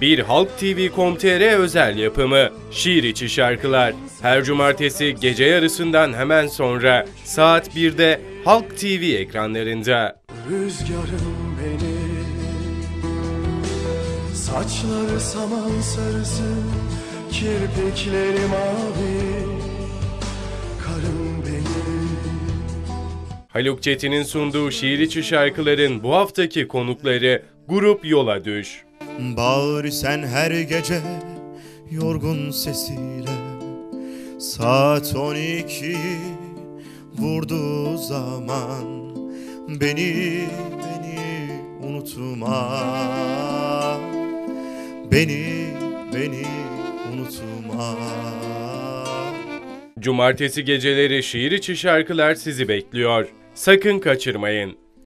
Bir Halk TV.com.tr özel yapımı Şiir içi şarkılar. Her cumartesi gece yarısından hemen sonra saat 1'de Halk TV ekranlarında. Rüzgarım benim, saçları saman sarısı, kirpikleri mavi, karım benim. Haluk Çetin'in sunduğu şiir içi şarkıların bu haftaki konukları Grup Yola Düş. Bağır sen her gece yorgun sesiyle, saat 12'yi vurduğu zaman beni unutma, beni unutma. Cumartesi geceleri şiir içi şarkılar sizi bekliyor. Sakın kaçırmayın.